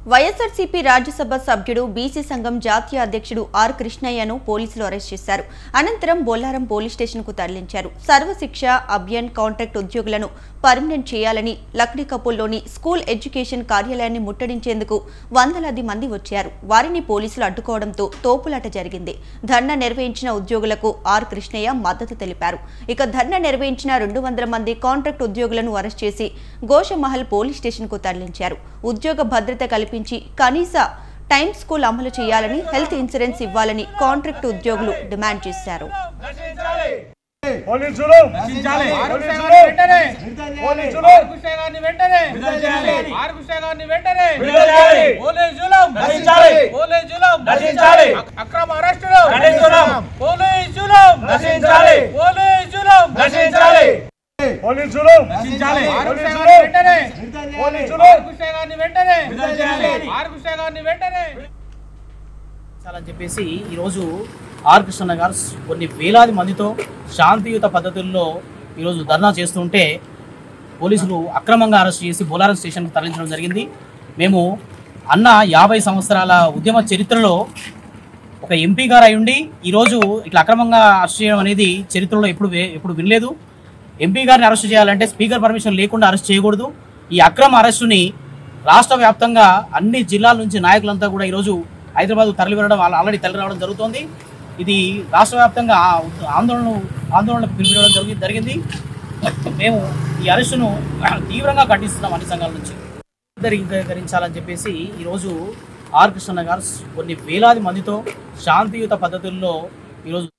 వైఎస్ఆర్సీపీ రాజ్యసభ సభ్యుడు బీసీ సంఘం జాతీయ అధ్యక్షుడు ఆర్ కృష్ణయ్యను పోలీసులు అరెస్ట్ చేశారు. అనంతరం బొల్లారం పోలీస్ స్టేషన్కు తరలించారు. సర్వశిక్ష అభియాన్ కాంట్రాక్ట్ ఉద్యోగులను పర్మనెంట్ చేయాలని లక్డీకపూల్లోని స్కూల్ ఎడ్యుకేషన్ కార్యాలయాన్ని ముట్టడించేందుకు వందలాది మంది వచ్చారు. వారిని పోలీసులు అడ్డుకోవడంతో తోపులాట జరిగింది. ధర్నా నిర్వహించిన ఉద్యోగులకు ఆర్ కృష్ణయ్య మద్దతు తెలిపారు. ఇక ధర్నా నిర్వహించిన 200 మంది కాంట్రాక్ట్ ఉద్యోగులను అరెస్ట్ చేసి గోషమహల్ పోలీస్ స్టేషన్కు తరలించారు. ఉద్యోగ భద్రత కల్పించి కనీస టైమ్ స్కూల్ అమలు చేయాలని, హెల్త్ ఇన్సూరెన్స్ ఇవ్వాలని కాంట్రాక్ట్ ఉద్యోగులు డిమాండ్ చేశారు. చెప్పేసి ఈరోజు ఆర్ కృష్ణ గారు కొన్ని వేలాది మందితో శాంతియుత పద్ధతుల్లో ఈరోజు ధర్నా చేస్తుంటే పోలీసులు అక్రమంగా అరెస్ట్ చేసి బొల్లారం స్టేషన్కు తరలించడం జరిగింది. మేము అన్న 50 సంవత్సరాల ఉద్యమ చరిత్రలో ఒక ఎంపీ గారు అయ్యుండి ఈరోజు ఇట్లా అక్రమంగా అరెస్ట్ చేయడం అనేది చరిత్రలో ఎప్పుడు వినలేదు. ఎంపీ గారిని అరెస్ట్ చేయాలంటే స్పీకర్ పర్మిషన్ లేకుండా అరెస్ట్ చేయకూడదు. ఈ అక్రమ అరెస్టుని రాష్ట్ర వ్యాప్తంగా అన్ని జిల్లాల నుంచి నాయకులంతా కూడా ఈరోజు హైదరాబాద్ తరలి వెళ్ళడం, ఆల్రెడీ తరలి రావడం జరుగుతోంది. ఇది రాష్ట్ర వ్యాప్తంగా ఆందోళన పిలిపించడం జరిగింది. మేము ఈ అరెస్టును తీవ్రంగా ఖండిస్తున్నాం. అన్ని సంఘాల నుంచి ధరించాలని చెప్పేసి ఈరోజు ఆర్ కృష్ణ గారు కొన్ని వేలాది మందితో శాంతియుత పద్ధతుల్లో ఈరోజు